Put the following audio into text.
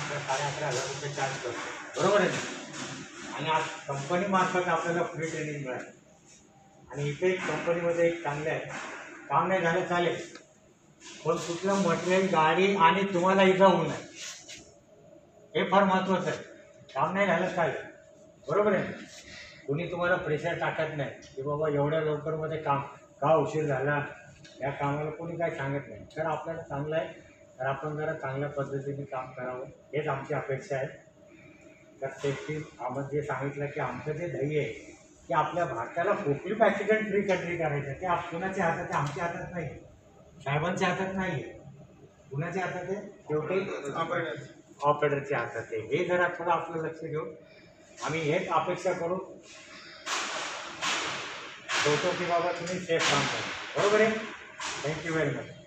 ₹11,500 charge करतो, बरोबर आहे ना? आणि आज कंपनीमार्फत आपल्याला फ्री ट्रेनिंग मिळाली आणि इथे कंपनीमध्ये एक चांगलं आहे, काम नाही झालं चालेल, पण कुठलं मटेरियल गाडी आणि तुम्हाला इजा होऊ नये, हे फार महत्त्वाचं आहे. काम नाही झालं चालेल, बरोबर आहे ना? कोणी तुम्हाला प्रेशर टाकत नाही की बाबा एवढ्या लवकरमध्ये काम का उशीर झाला, या कामाला कोणी काय सांगत नाही. तर आपल्याला चांगलं आहे, तर आपण जरा चांगल्या पद्धतीने काम करावं हेच आमची अपेक्षा आहे. तर सेफ्टी आपण जे सांगितलं की आमचं जे ध्येय आहे की आपल्या भारताला फोकलिफ्ट ॲक्सिडेंट फ्री कंट्री करायचं, ते कुणाच्या हातात आहे? आमच्या हातात नाही, साहेबांच्या हातात नाही आहे. कुणाच्या हातात आहे? शेवटी ऑपरेटरच्या हातात आहे. हे जरा थोडं आपलं लक्ष घेऊन आम्ही हेच अपेक्षा करू ठेवतो की बाबा तुम्ही सेफ काम करा, बरोबर आहे. Thank you very much.